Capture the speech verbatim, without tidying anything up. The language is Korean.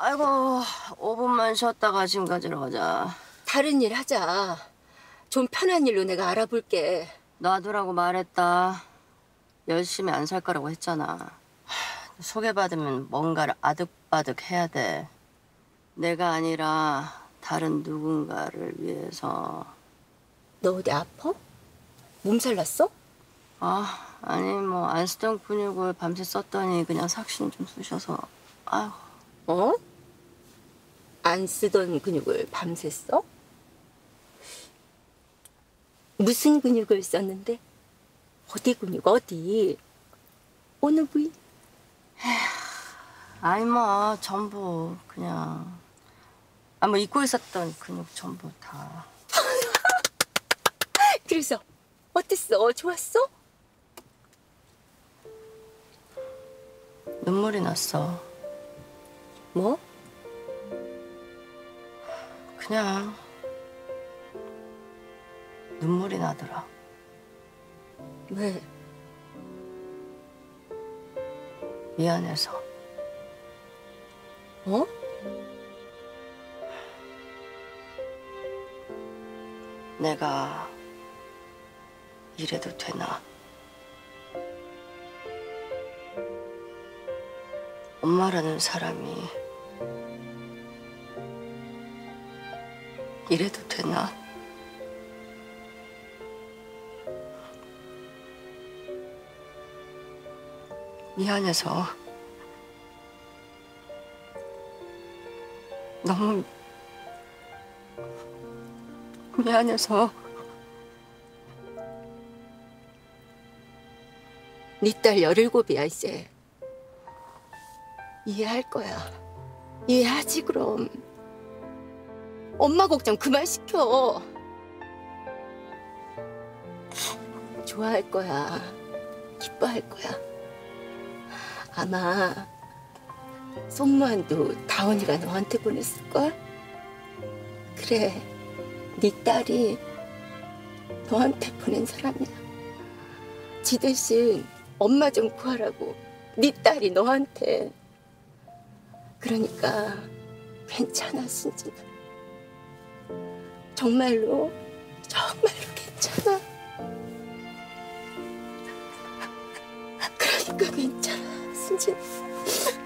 아이고, 오 분만 쉬었다가 짐 가지러 가자. 다른 일 하자. 좀 편한 일로 내가 알아볼게. 놔두라고 말했다. 열심히 안 살 거라고 했잖아. 소개받으면 뭔가를 아득바득 해야 돼. 내가 아니라 다른 누군가를 위해서. 너 어디 아파? 몸살 났어? 아, 아니 뭐 안 쓰던 근육을 밤새 썼더니 그냥 삭신 좀 쑤셔서. 아휴. 어? 안 쓰던 근육을 밤새 써? 무슨 근육을 썼는데? 어디 근육, 어디? 어느 부위? 아니 뭐 전부 그냥. 아 뭐 잊고 있었던 근육 전부 다. 그래서 어땠어? 좋았어? 눈물이 났어. 뭐? 그냥 눈물이 나더라. 왜? 미안해서. 어? 내가 이래도 되나? 엄마라는 사람이 이래도 되나? 미안해서. 너무 미안해서. 네 딸 열일곱이야 이제. 이해할 거야. 이해하지 그럼. 엄마 걱정 그만 시켜. 좋아할 거야. 기뻐할 거야. 아마 손무한도 다원이가 너한테 보냈을걸? 그래, 네 딸이 너한테 보낸 사람이야. 지 대신 엄마 좀 구하라고 네 딸이 너한테. 그러니까 괜찮아, 순진아. 정말로, 정말로 괜찮아. 그러니까 괜찮아, 순진아.